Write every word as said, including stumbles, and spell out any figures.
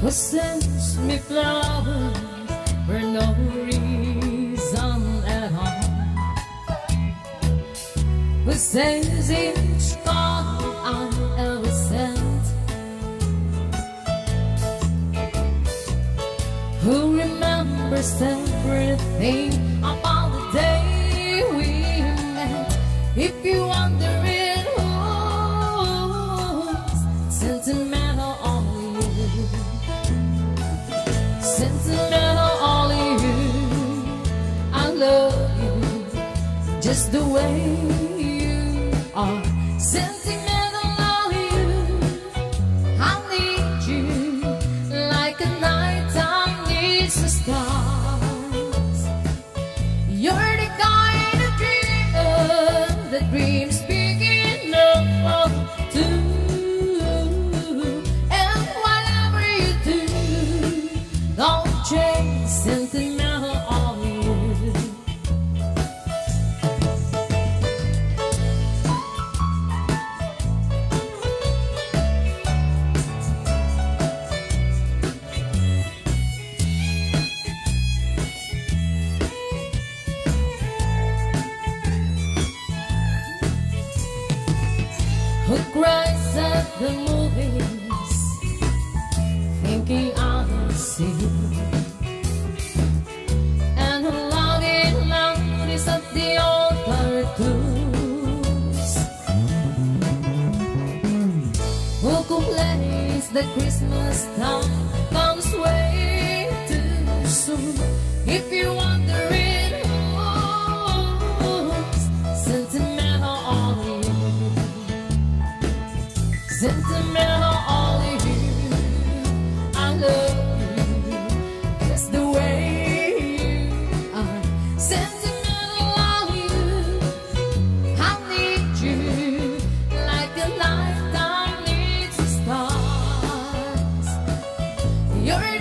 who sends me flowers for no reason at all, who says each card I ever sent, who remembers everything about the day we met. If you wonder it, who's sentimental, only you. Sentimental, only you. I love you just the way you are. Sentimental, only you. I need you like a nighttime needs the stars. You're the kind of dreamer that dreams big enough to. And whatever you do, don't change. Sentimental, only you. Who cries at the movies, thinking I'll see, and who loudly loudest at the old cartoons, who complains that Christmas time comes way too soon. If you're wondering who's sentimental, only you. Sentimental, only you. I love you just the way you are. Sentimental, only you. I need you like the nighttime needs the stars. You're